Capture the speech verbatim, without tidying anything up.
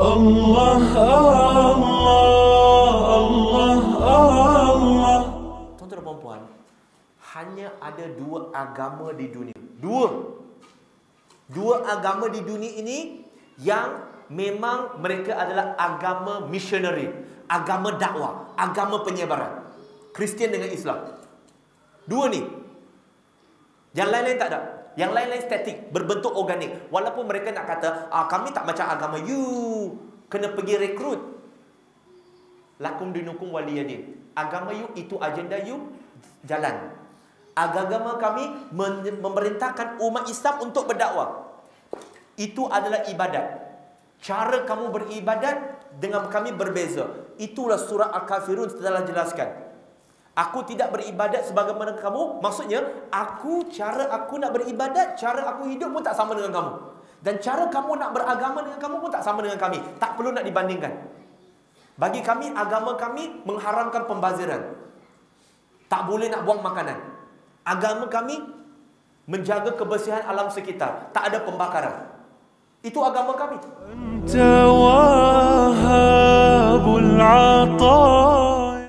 Allah, Allah, Allah, Allah. Tuan-tuan dan puan-puan, hanya ada dua agama di dunia. Dua. Dua agama di dunia ini yang memang mereka adalah agama missionary, agama dakwah, agama penyebaran. Kristian dengan Islam. Dua ni. Yang lain-lain tak ada. Yang lain-lain statik, berbentuk organik. Walaupun mereka nak kata, ah, kami tak macam agama you, kena pergi rekrut. Lakum dinukum waliyadin. Agama you, itu agenda you, jalan. Agama kami memerintahkan umat Islam untuk berdakwah. Itu adalah ibadat. Cara kamu beribadat dengan kami berbeza. Itulah surah Al-Kafirun telah jelaskan. Aku tidak beribadat sebagaimana kamu. Maksudnya, aku cara aku nak beribadat, cara aku hidup pun tak sama dengan kamu. Dan cara kamu nak beragama dengan kamu pun tak sama dengan kami. Tak perlu nak dibandingkan. Bagi kami, agama kami mengharamkan pembaziran. Tak boleh nak buang makanan. Agama kami menjaga kebersihan alam sekitar. Tak ada pembakaran. Itu agama kami.